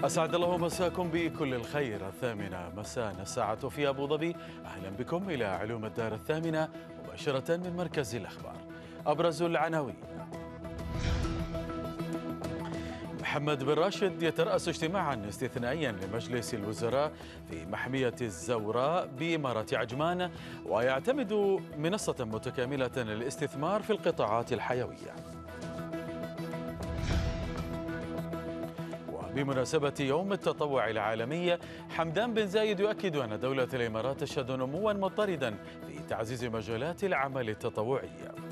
أسعد الله مساكم بكل الخير. 8 مساء الساعة في أبو ظبي. أهلا بكم إلى علوم الدار 8 مباشرة من مركز الأخبار. أبرز العناوين: محمد بن راشد يترأس اجتماعا استثنائيا لمجلس الوزراء في محمية الزوراء بإمارة عجمان، ويعتمد منصة متكاملة للاستثمار في القطاعات الحيوية. بمناسبة يوم التطوع العالمي، حمدان بن زايد يؤكد أن دولة الإمارات تشهد نموا مضطردا في تعزيز مجالات العمل التطوعي.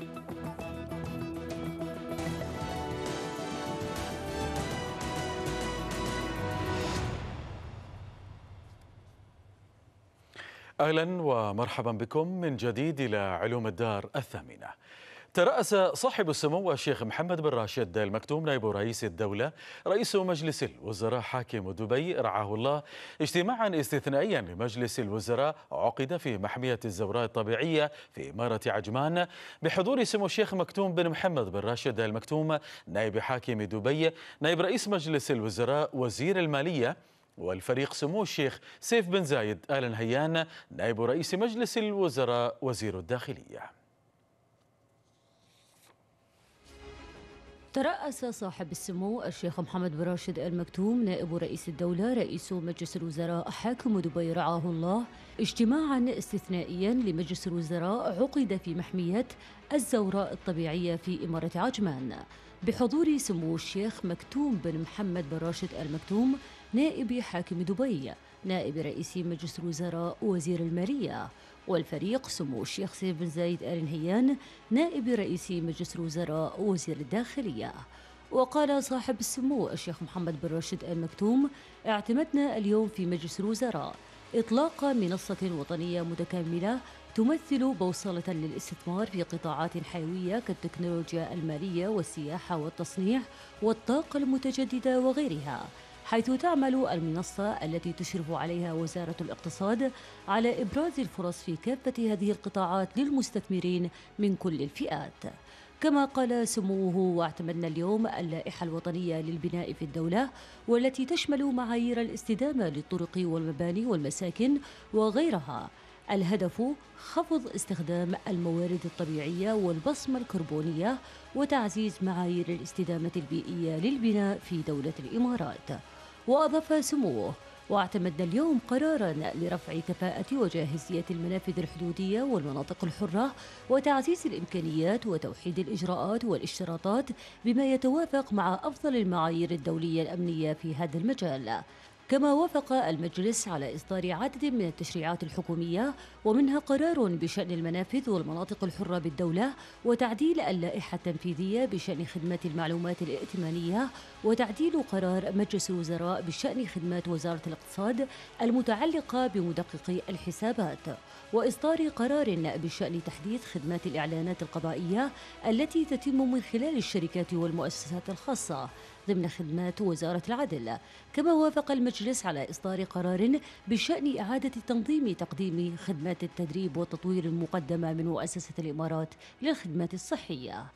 أهلا ومرحبا بكم من جديد إلى علوم الدار 8. ترأس صاحب السمو الشيخ محمد بن راشد المكتوم نائب رئيس الدولة رئيس مجلس الوزراء حاكم دبي رعاه الله اجتماعا استثنائيا لمجلس الوزراء عقد في محمية الزوراء الطبيعية في إمارة عجمان بحضور سمو الشيخ مكتوم بن محمد بن راشد المكتوم نائب حاكم دبي، نائب رئيس مجلس الوزراء وزير المالية، والفريق سمو الشيخ سيف بن زايد آل نهيان نائب رئيس مجلس الوزراء وزير الداخلية. ترأس صاحب السمو الشيخ محمد بن راشد المكتوم نائب رئيس الدولة رئيس مجلس الوزراء حاكم دبي رعاه الله اجتماعا استثنائيا لمجلس الوزراء عقد في محمية الزوراء الطبيعية في إمارة عجمان بحضور سمو الشيخ مكتوم بن محمد بن راشد المكتوم نائب حاكم دبي، نائب رئيس مجلس الوزراء وزير المالية، والفريق سمو الشيخ سيف بن زايد آل نهيان نائب رئيس مجلس الوزراء وزير الداخلية. وقال صاحب السمو الشيخ محمد بن راشد المكتوم: اعتمدنا اليوم في مجلس الوزراء إطلاق منصة وطنية متكاملة تمثل بوصلة للاستثمار في قطاعات حيوية كالتكنولوجيا المالية والسياحة والتصنيع والطاقة المتجددة وغيرها، حيث تعمل المنصة التي تشرف عليها وزارة الاقتصاد على إبراز الفرص في كافة هذه القطاعات للمستثمرين من كل الفئات. كما قال سموه: واعتمدنا اليوم اللائحة الوطنية للبناء في الدولة، والتي تشمل معايير الاستدامة للطرق والمباني والمساكن وغيرها. الهدف خفض استخدام الموارد الطبيعية والبصمة الكربونية وتعزيز معايير الاستدامة البيئية للبناء في دولة الإمارات. وأضاف سموه: واعتمدنا اليوم قراراً لرفع كفاءة وجاهزية المنافذ الحدودية والمناطق الحرة وتعزيز الإمكانيات وتوحيد الإجراءات والاشتراطات بما يتوافق مع أفضل المعايير الدولية الأمنية في هذا المجال. كما وافق المجلس على إصدار عدد من التشريعات الحكومية، ومنها قرار بشأن المنافذ والمناطق الحرة بالدولة، وتعديل اللائحة التنفيذية بشأن خدمات المعلومات الائتمانية، وتعديل قرار مجلس الوزراء بشأن خدمات وزارة الاقتصاد المتعلقة بمدققي الحسابات، وإصدار قرار بشأن تحديث خدمات الإعلانات القضائية التي تتم من خلال الشركات والمؤسسات الخاصة ضمن خدمات وزارة العدل. كما وافق المجلس على إصدار قرار بشأن إعادة تنظيم تقديم خدمات التدريب والتطوير المقدمة من مؤسسة الإمارات للخدمات الصحية.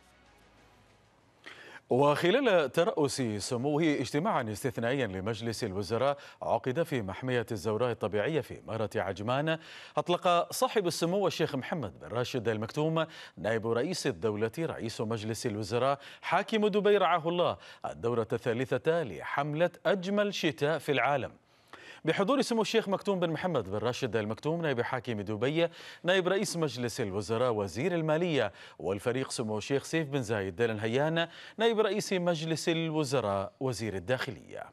وخلال ترأس سموه اجتماعا استثنائيا لمجلس الوزراء عقد في محمية الزوراء الطبيعية في إمارة عجمان، أطلق صاحب السمو الشيخ محمد بن راشد المكتوم نائب رئيس الدولة رئيس مجلس الوزراء حاكم دبي رعاه الله الدورة الثالثة لحملة أجمل شتاء في العالم بحضور سمو الشيخ مكتوم بن محمد بن راشد المكتوم نائب حاكم دبي، نائب رئيس مجلس الوزراء وزير المالية، والفريق سمو الشيخ سيف بن زايد آل نهيان نائب رئيس مجلس الوزراء وزير الداخلية.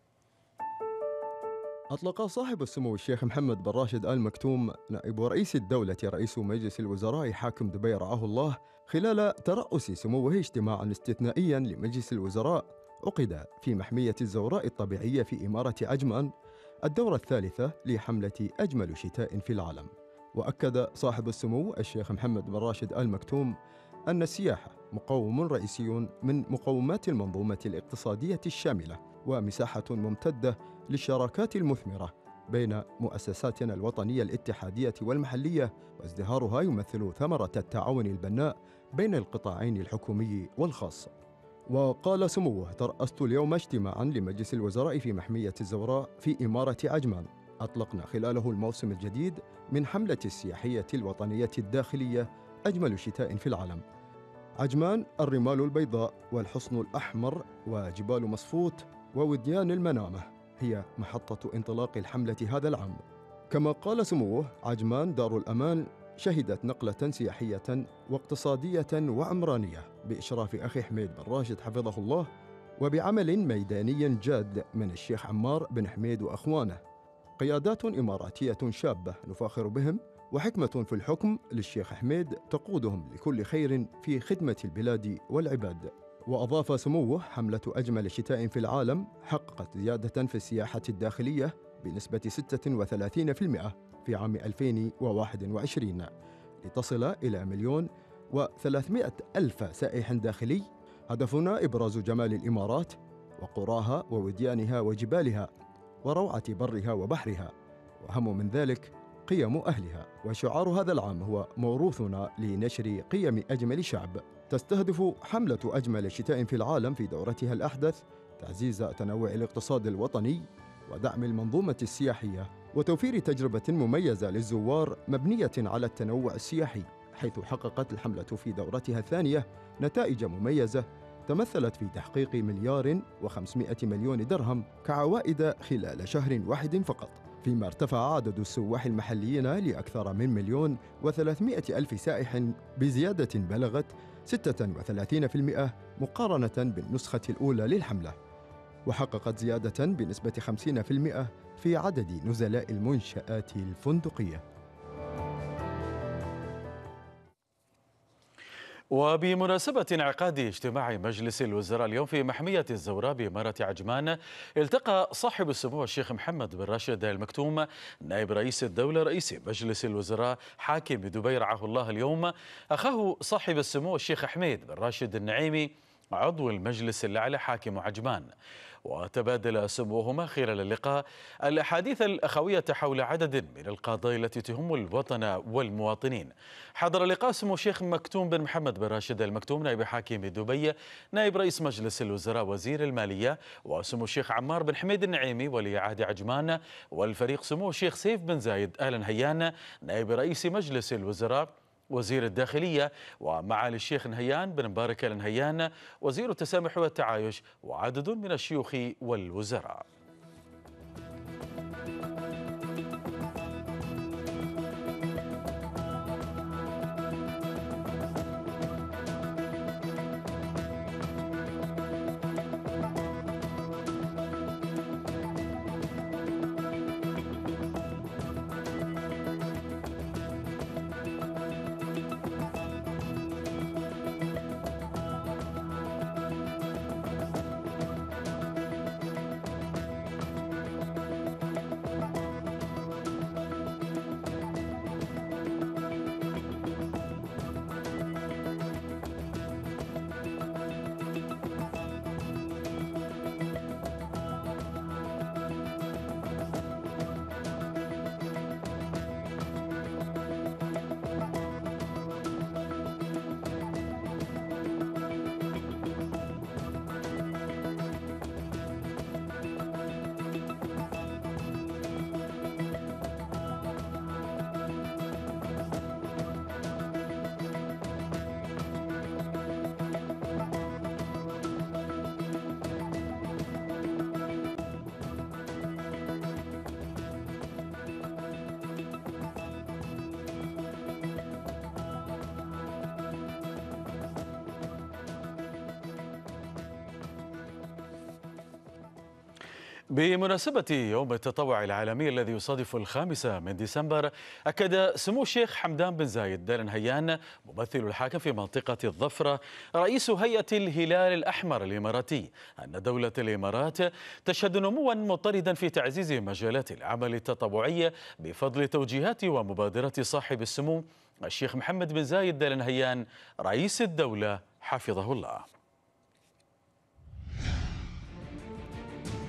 أطلق صاحب السمو الشيخ محمد بن راشد آل مكتوم نائب رئيس الدولة رئيس مجلس الوزراء حاكم دبي رعاه الله خلال ترأس سموه اجتماعا استثنائيا لمجلس الوزراء عقد في محمية الزوراء الطبيعية في إمارة عجمان الدورة الثالثة لحملة أجمل شتاء في العالم. وأكد صاحب السمو الشيخ محمد بن راشد آل مكتوم أن السياحة مقوم رئيسي من مقومات المنظومة الاقتصادية الشاملة ومساحة ممتدة للشراكات المثمرة بين مؤسساتنا الوطنية الاتحادية والمحلية، وازدهارها يمثل ثمرة التعاون البناء بين القطاعين الحكومي والخاص. وقال سموه: ترأست اليوم اجتماعا لمجلس الوزراء في محمية الزوراء في إمارة عجمان، أطلقنا خلاله الموسم الجديد من حملة السياحية الوطنية الداخلية أجمل شتاء في العالم. عجمان الرمال البيضاء والحصن الأحمر وجبال مصفوت ووديان المنامة هي محطة انطلاق الحملة هذا العام. كما قال سموه: عجمان دار الأمان شهدت نقلة سياحية واقتصادية وعمرانية بإشراف أخي حميد بن راشد حفظه الله، وبعمل ميداني جاد من الشيخ عمار بن حميد وأخوانه. قيادات إماراتية شابة نفاخر بهم، وحكمة في الحكم للشيخ حميد تقودهم لكل خير في خدمة البلاد والعباد. وأضاف سموه: حملة أجمل شتاء في العالم حققت زيادة في السياحة الداخلية بنسبة 36% في عام 2021 لتصل إلى 1,300,000 سائح داخلي. هدفنا إبراز جمال الإمارات وقراها ووديانها وجبالها وروعة برها وبحرها، وأهم من ذلك قيم أهلها. وشعار هذا العام هو موروثنا لنشر قيم أجمل شعب. تستهدف حملة أجمل شتاء في العالم في دورتها الأحدث تعزيز تنوع الاقتصاد الوطني ودعم المنظومة السياحية وتوفير تجربة مميزة للزوار مبنية على التنوع السياحي، حيث حققت الحملة في دورتها الثانية نتائج مميزة تمثلت في تحقيق 1,500,000,000 درهم كعوائد خلال شهر واحد فقط، فيما ارتفع عدد السواح المحليين لأكثر من 1,300,000 سائح بزيادة بلغت 36% مقارنة بالنسخة الأولى للحملة، وحققت زيادة بنسبة 50% في عدد نزلاء المنشآت الفندقية. وبمناسبة انعقاد اجتماع مجلس الوزراء اليوم في محمية الزوراء بإمارة عجمان، التقى صاحب السمو الشيخ محمد بن راشد آل مكتوم نائب رئيس الدولة رئيس مجلس الوزراء حاكم دبي رعاه الله اليوم أخاه صاحب السمو الشيخ حميد بن راشد النعيمي عضو المجلس الأعلى حاكم عجمان. وتبادل سموهما خلال اللقاء الأحاديث الأخوية حول عدد من القضايا التي تهم الوطن والمواطنين. حضر لقاء سمو الشيخ مكتوم بن محمد بن راشد آل مكتوم نائب حاكم دبي نائب رئيس مجلس الوزراء وزير المالية، وسمو الشيخ عمار بن حميد النعيمي ولي عهد عجمان، والفريق سمو الشيخ سيف بن زايد آل نهيان نائب رئيس مجلس الوزراء وزير الداخلية، ومعالي الشيخ نهيان بن مبارك آل نهيان وزير التسامح والتعايش، وعدد من الشيوخ والوزراء. بمناسبة يوم التطوع العالمي الذي يصادف 5 من ديسمبر، أكد سمو الشيخ حمدان بن زايد آل نهيان ممثل الحاكم في منطقة الظفرة رئيس هيئة الهلال الأحمر الإماراتي أن دولة الإمارات تشهد نموا مضطردا في تعزيز مجالات العمل التطوعي بفضل توجيهات ومبادرة صاحب السمو الشيخ محمد بن زايد آل نهيان رئيس الدولة حفظه الله.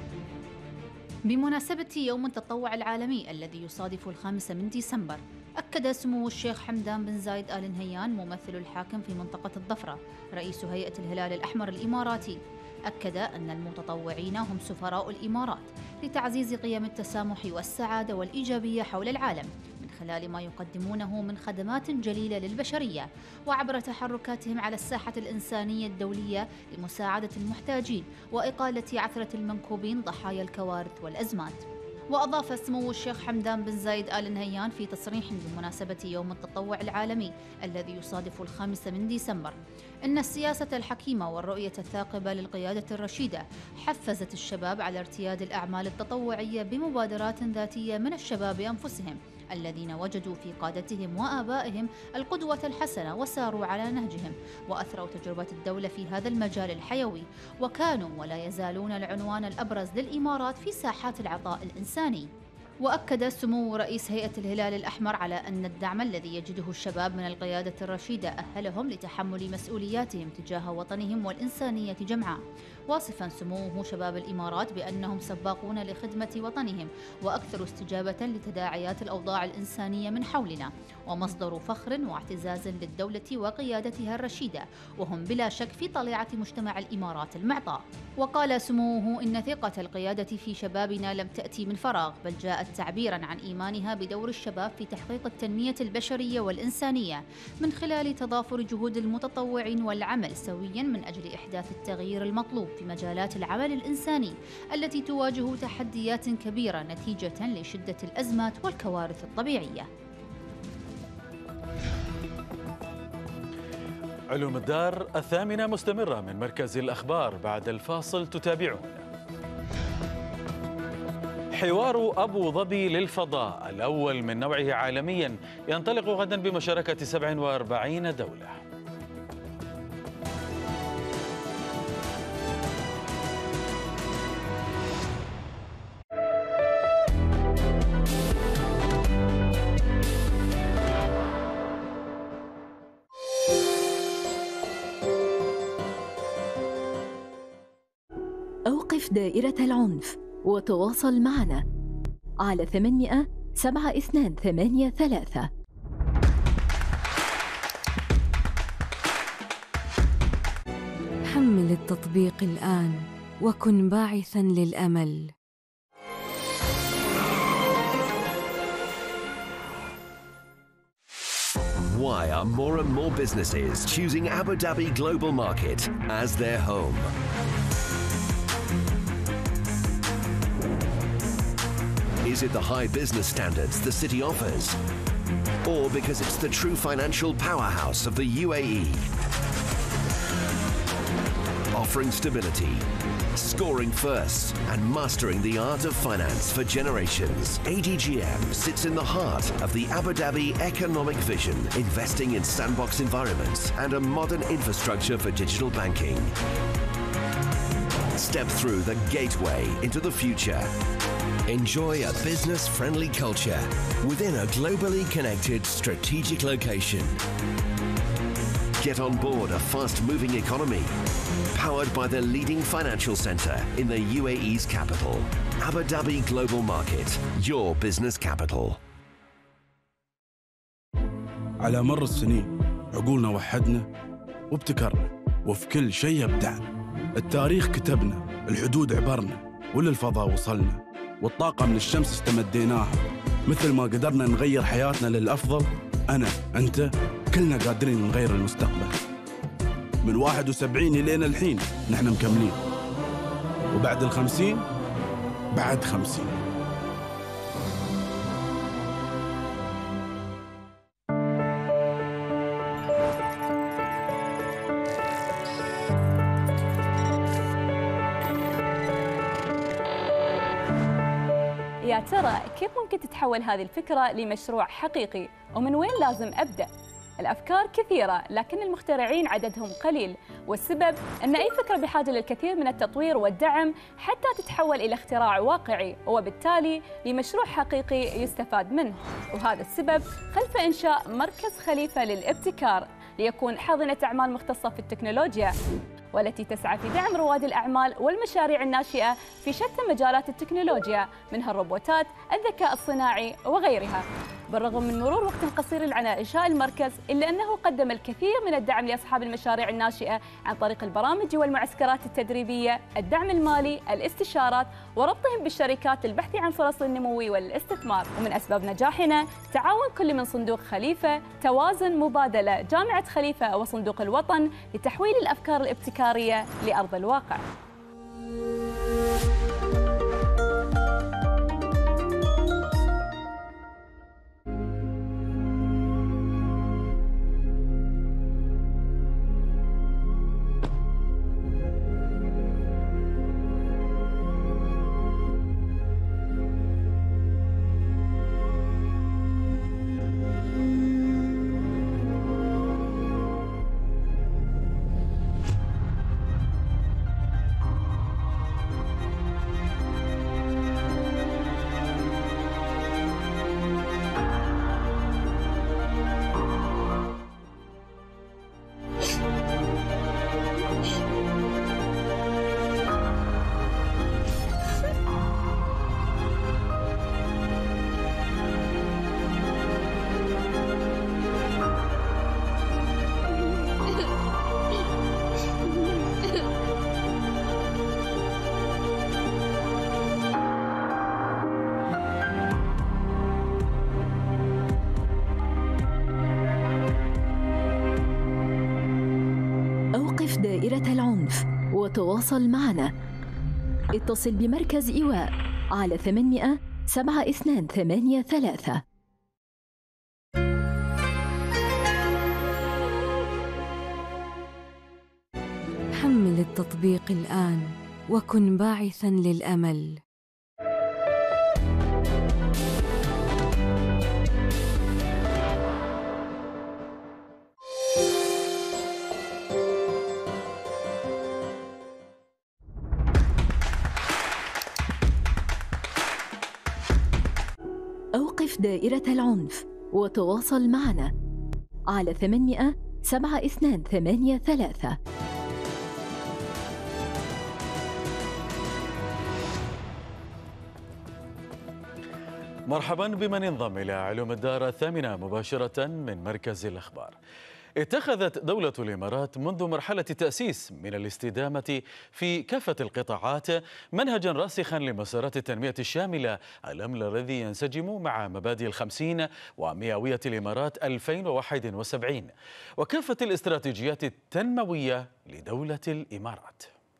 بمناسبة يوم التطوع العالمي الذي يصادف 5 من ديسمبر، أكد وأكد سمو الشيخ حمدان بن زايد آل نهيان ممثل الحاكم في منطقة الضفرة رئيس هيئة الهلال الأحمر الإماراتي، أكد أن المتطوعين هم سفراء الإمارات لتعزيز قيم التسامح والسعادة والإيجابية حول العالم من خلال ما يقدمونه من خدمات جليلة للبشرية، وعبر تحركاتهم على الساحة الإنسانية الدولية لمساعدة المحتاجين وإقالة عثرة المنكوبين ضحايا الكوارث والأزمات. وأضاف سمو الشيخ حمدان بن زايد آل نهيان في تصريح بمناسبة يوم التطوع العالمي الذي يصادف 5 ديسمبر إن السياسة الحكيمة والرؤية الثاقبة للقيادة الرشيدة حفزت الشباب على ارتياد الأعمال التطوعية بمبادرات ذاتية من الشباب أنفسهم الذين وجدوا في قادتهم وآبائهم القدوة الحسنة وساروا على نهجهم وأثروا تجربة الدولة في هذا المجال الحيوي، وكانوا ولا يزالون العنوان الأبرز للإمارات في ساحات العطاء الإنساني. وأكد سمو رئيس هيئة الهلال الأحمر على أن الدعم الذي يجده الشباب من القيادة الرشيدة أهلهم لتحمل مسؤولياتهم تجاه وطنهم والإنسانية جمعاء، واصفا سموه شباب الإمارات بأنهم سباقون لخدمة وطنهم وأكثر استجابة لتداعيات الأوضاع الإنسانية من حولنا، ومصدر فخر واعتزاز للدولة وقيادتها الرشيدة، وهم بلا شك في طليعة مجتمع الإمارات المعطاء. وقال سموه إن ثقة القيادة في شبابنا لم تأتي من فراغ، بل جاءت تعبيرا عن إيمانها بدور الشباب في تحقيق التنمية البشرية والإنسانية من خلال تضافر جهود المتطوعين والعمل سويا من أجل إحداث التغيير المطلوب في مجالات العمل الإنساني التي تواجه تحديات كبيرة نتيجة لشدة الأزمات والكوارث الطبيعية. علوم الدار الثامنة مستمرة من مركز الأخبار، بعد الفاصل تتابعون. حوار أبو ظبي للفضاء الأول من نوعه عالميا ينطلق غدا بمشاركة 47 دولة. أوقف دائرة العنف وتواصل معنا على 800 7283. حمل التطبيق الآن وكن باعثاً للأمل. Why are more and more businesses choosing Abu Dhabi Global Market as their home? Is it the high business standards the city offers? Or because it's the true financial powerhouse of the UAE? Offering stability, scoring first, and mastering the art of finance for generations, ADGM sits in the heart of the Abu Dhabi economic vision, investing in sandbox environments and a modern infrastructure for digital banking. Step through the gateway into the future. Enjoy a business-friendly culture within a globally connected strategic location. Get on board a fast-moving economy, powered by the leading financial centre in the UAE's capital. Abu Dhabi Global Market, your business capital. على مر السنين عقولنا وحدنا وابتكرنا، وفي كل شيء ابدعنا. التاريخ كتبنا، الحدود عبرنا، وللفضاء وصلنا، والطاقة من الشمس استمديناها. مثل ما قدرنا نغير حياتنا للأفضل، أنا أنت كلنا قادرين نغير المستقبل. من 71 إلينا الحين نحن مكملين، وبعد 50 بعد 50. يا ترى كيف ممكن تتحول هذه الفكرة لمشروع حقيقي؟ ومن وين لازم أبدأ؟ الأفكار كثيرة لكن المخترعين عددهم قليل، والسبب أن أي فكرة بحاجة للكثير من التطوير والدعم حتى تتحول إلى اختراع واقعي وبالتالي لمشروع حقيقي يستفاد منه. وهذا السبب خلف إنشاء مركز خليفة للابتكار ليكون حاضنة أعمال مختصة في التكنولوجيا، والتي تسعى في دعم رواد الأعمال والمشاريع الناشئة في شتى مجالات التكنولوجيا، منها الروبوتات، الذكاء الصناعي وغيرها. بالرغم من مرور وقت قصير على إنشاء المركز إلا أنه قدم الكثير من الدعم لأصحاب المشاريع الناشئة عن طريق البرامج والمعسكرات التدريبية، الدعم المالي، الاستشارات، وربطهم بالشركات للبحث عن فرص النمو والاستثمار. ومن أسباب نجاحنا تعاون كل من صندوق خليفة، توازن، مبادلة، جامعة خليفة وصندوق الوطن لتحويل الأفكار الابتكارية لأرض الواقع. أوقف دائرة العنف وتواصل معنا. اتصل بمركز إيواء على 800 7283. حمل التطبيق الآن وكن باعثاً للأمل. أوقف دائرة العنف وتواصل معنا على 800 7283. مرحبا بمن انضم إلى علوم الدار الثامنة مباشرة من مركز الأخبار. اتخذت دولة الإمارات منذ مرحلة التأسيس من الاستدامة في كافة القطاعات منهجا راسخا لمسارات التنمية الشاملة، الأمر الذي ينسجم مع مبادئ ال50 ومئوية الإمارات 2071 وكافة الاستراتيجيات التنموية لدولة الإمارات.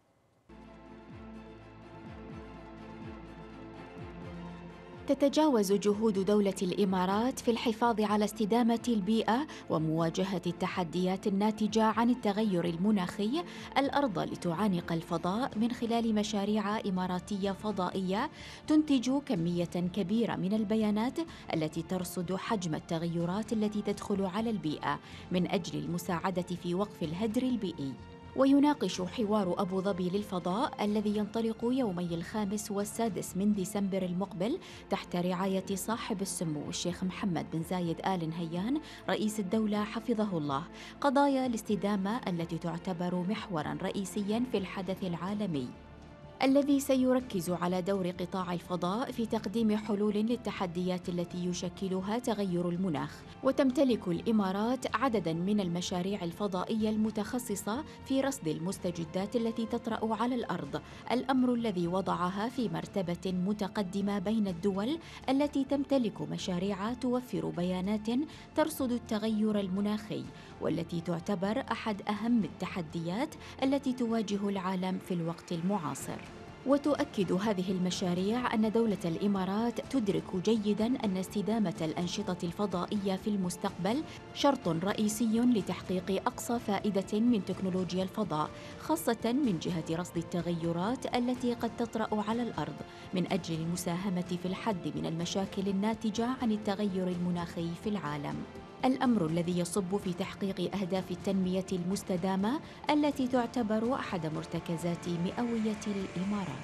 تتجاوز جهود دولة الإمارات في الحفاظ على استدامة البيئة ومواجهة التحديات الناتجة عن التغير المناخي الأرض لتعانق الفضاء من خلال مشاريع إماراتية فضائية تنتج كمية كبيرة من البيانات التي ترصد حجم التغيرات التي تدخل على البيئة من أجل المساعدة في وقف الهدر البيئي. ويناقش حوار أبو ظبي للفضاء الذي ينطلق يومي 5 و6 من ديسمبر المقبل تحت رعاية صاحب السمو الشيخ محمد بن زايد آل نهيان رئيس الدولة حفظه الله قضايا الاستدامة التي تعتبر محوراً رئيسياً في الحدث العالمي الذي سيركز على دور قطاع الفضاء في تقديم حلول للتحديات التي يشكلها تغير المناخ. وتمتلك الإمارات عدداً من المشاريع الفضائية المتخصصة في رصد المستجدات التي تطرأ على الأرض، الأمر الذي وضعها في مرتبة متقدمة بين الدول التي تمتلك مشاريع توفر بيانات ترصد التغير المناخي، والتي تعتبر أحد أهم التحديات التي تواجه العالم في الوقت المعاصر. وتؤكد هذه المشاريع أن دولة الإمارات تدرك جيداً أن استدامة الأنشطة الفضائية في المستقبل شرط رئيسي لتحقيق أقصى فائدة من تكنولوجيا الفضاء، خاصة من جهة رصد التغيرات التي قد تطرأ على الأرض من أجل المساهمة في الحد من المشاكل الناتجة عن التغير المناخي في العالم، الأمر الذي يصب في تحقيق أهداف التنمية المستدامة التي تعتبر أحد مرتكزات مئوية الإمارات.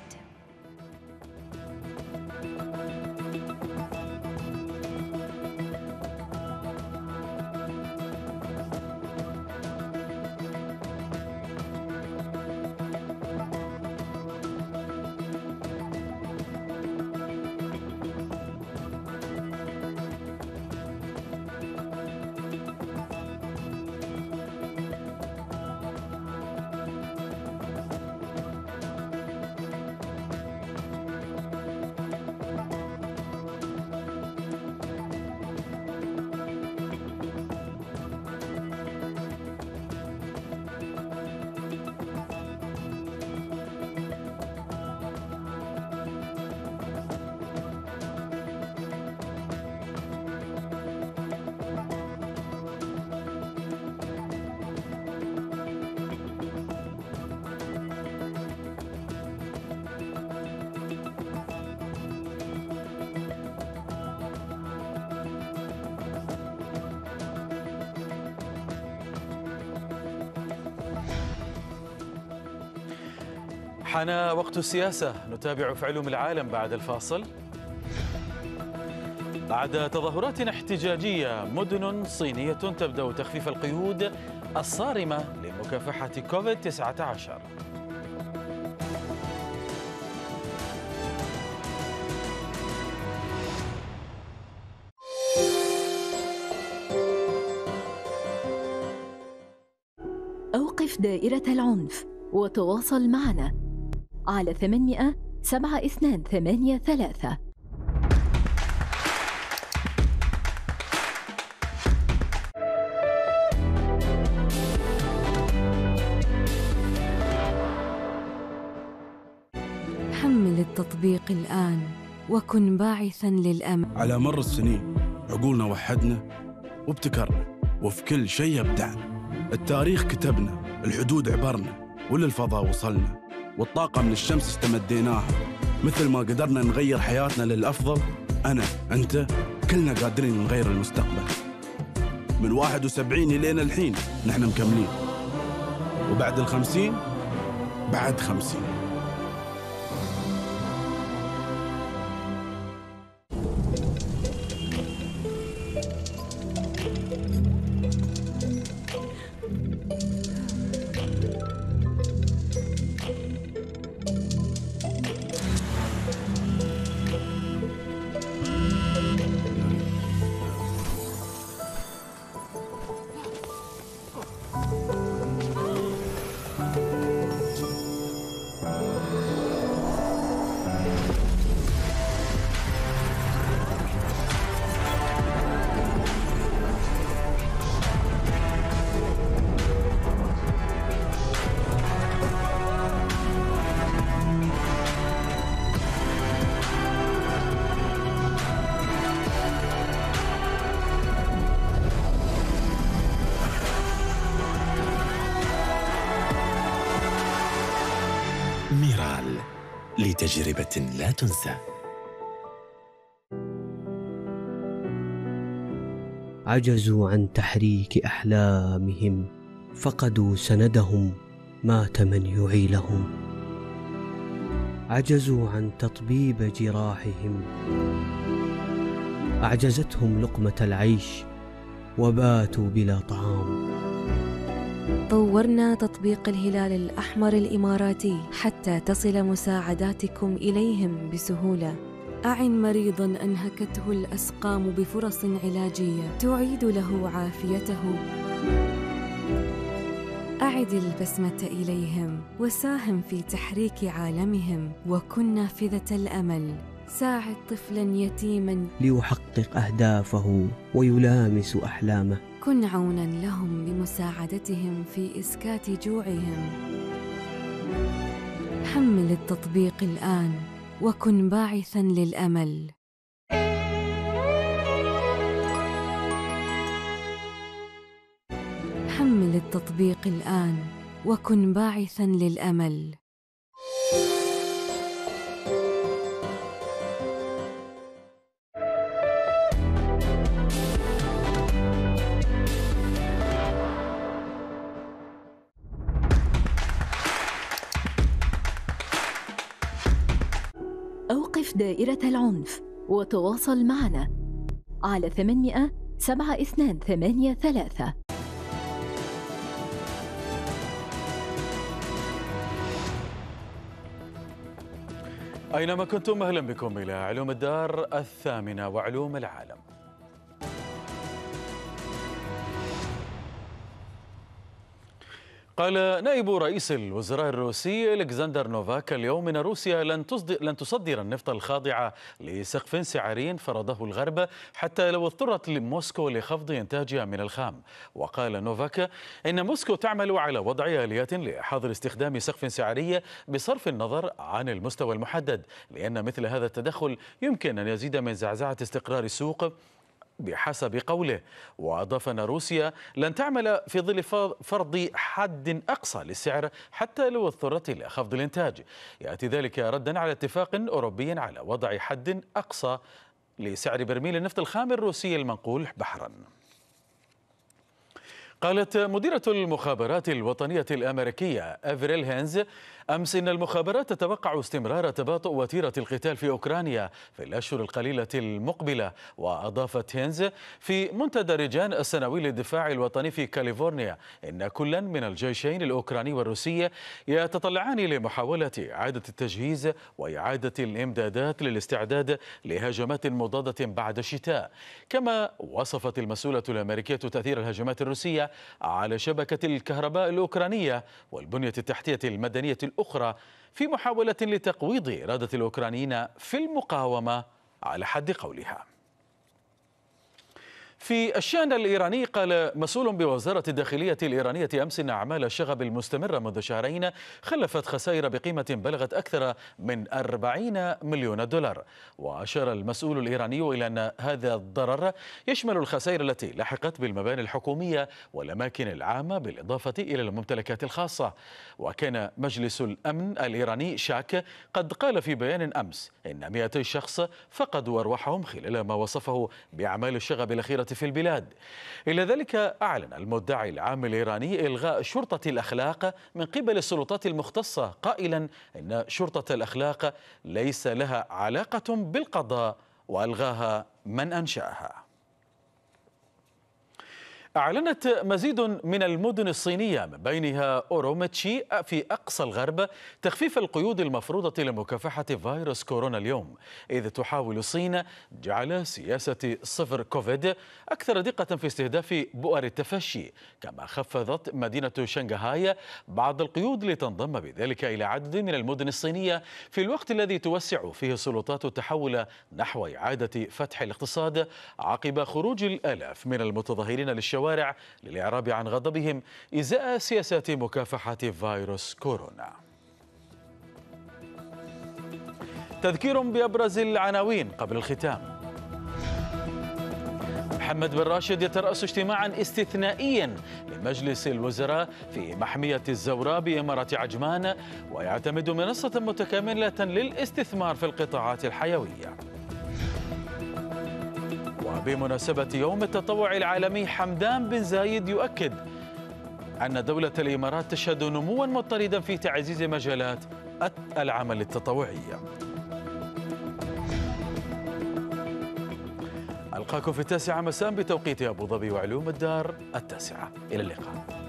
حان وقت السياسة، نتابع في علوم العالم بعد الفاصل. بعد تظاهرات احتجاجية، مدن صينية تبدأ تخفيف القيود الصارمة لمكافحة كوفيد-19. أوقف دائرة العنف وتواصل معنا على 800 7283. حمل التطبيق الآن وكن باعثاً للأمل. على مر السنين عقولنا وحدنا وابتكرنا، وفي كل شيء ابدعنا. التاريخ كتبنا، الحدود عبرنا، وللفضاء وصلنا، والطاقة من الشمس استمديناها. مثل ما قدرنا نغير حياتنا للأفضل، أنا أنت كلنا قادرين نغير المستقبل. من 71 إلين الحين نحن مكملين، وبعد 50 بعد 50. ميرال، لتجربة لا تنسى. عجزوا عن تحريك أحلامهم، فقدوا سندهم، مات من يعيلهم. عجزوا عن تطبيب جراحهم، أعجزتهم لقمة العيش، وباتوا بلا طعام. طورنا تطبيق الهلال الأحمر الإماراتي حتى تصل مساعداتكم إليهم بسهولة. أعن مريضاً أنهكته الأسقام بفرص علاجية تعيد له عافيته. أعد البسمة إليهم وساهم في تحريك عالمهم، وكن نافذة الأمل. ساعد طفلاً يتيماً ليحقق أهدافه ويلامس أحلامه. كن عوناً لهم بمساعدتهم في إسكات جوعهم. حمل التطبيق الآن وكن باعثاً للأمل. حمل التطبيق الآن وكن باعثاً للأمل. أوقف دائرة العنف وتواصل معنا على 800 7283. أينما كنتم أهلا بكم إلى علوم الدار الثامنة وعلوم العالم. قال نائب رئيس الوزراء الروسي ألكسندر نوفاك اليوم إن روسيا لن تصدر النفط الخاضع لسقف سعري فرضه الغرب حتى لو اضطرت موسكو لخفض إنتاجها من الخام. وقال نوفاك إن موسكو تعمل على وضع آليات لحظر استخدام سقف سعري بصرف النظر عن المستوى المحدد، لأن مثل هذا التدخل يمكن أن يزيد من زعزعة استقرار السوق بحسب قوله. وأضاف أن روسيا لن تعمل في ظل فرض حد أقصى للسعر حتى لو اضطرت إلى خفض الإنتاج. يأتي ذلك ردا على اتفاق أوروبي على وضع حد أقصى لسعر برميل النفط الخام الروسي المنقول بحرا. قالت مديرة المخابرات الوطنية الأمريكية أفريل هينز أمس إن المخابرات تتوقع استمرار تباطؤ وتيرة القتال في أوكرانيا في الأشهر القليلة المقبلة. وأضافت هينز في منتدى رجان السنوي للدفاع الوطني في كاليفورنيا إن كلا من الجيشين الأوكراني والروسي يتطلعان لمحاولة إعادة التجهيز وإعادة الإمدادات للاستعداد لهجمات مضادة بعد الشتاء. كما وصفت المسؤولة الأمريكية تأثير الهجمات الروسية على شبكة الكهرباء الأوكرانية والبنية التحتية المدنية الأخرى في محاولة لتقويض إرادة الأوكرانيين في المقاومة على حد قولها. في الشأن الإيراني قال مسؤول بوزارة الداخلية الإيرانية أمس أن أعمال الشغب المستمرة منذ شهرين خلفت خسائر بقيمة بلغت أكثر من 40 مليون دولار. وأشار المسؤول الإيراني إلى أن هذا الضرر يشمل الخسائر التي لحقت بالمباني الحكومية والأماكن العامة بالإضافة إلى الممتلكات الخاصة. وكان مجلس الأمن الإيراني شاك قد قال في بيان أمس إن 200 شخص فقدوا أرواحهم خلال ما وصفه بأعمال الشغب الأخيرة في البلاد. إلى ذلك أعلن المدعي العام الإيراني إلغاء شرطة الأخلاق من قبل السلطات المختصة قائلا إن شرطة الأخلاق ليس لها علاقة بالقضاء وألغاها من أنشأها. أعلنت مزيد من المدن الصينية من بينها أورومتشي في أقصى الغرب تخفيف القيود المفروضة لمكافحة فيروس كورونا اليوم، إذ تحاول الصين جعل سياسة صفر كوفيد أكثر دقة في استهداف بؤر التفشي. كما خفضت مدينة شنغهاي بعض القيود لتنضم بذلك إلى عدد من المدن الصينية في الوقت الذي توسع فيه السلطات التحول نحو إعادة فتح الاقتصاد عقب خروج الآلاف من المتظاهرين للشوارع للإعراب عن غضبهم إزاء سياسات مكافحة فيروس كورونا. تذكير بأبرز العناوين قبل الختام. محمد بن راشد يترأس اجتماعا استثنائيا لمجلس الوزراء في محمية الزوراء بإمارة عجمان ويعتمد منصة متكاملة للاستثمار في القطاعات الحيوية. وبمناسبة يوم التطوع العالمي حمدان بن زايد يؤكد أن دولة الإمارات تشهد نموا مضطردا في تعزيز مجالات العمل التطوعي. ألقاكم في 9 مساء بتوقيت أبو ظبي وعلوم الدار 9. إلى اللقاء.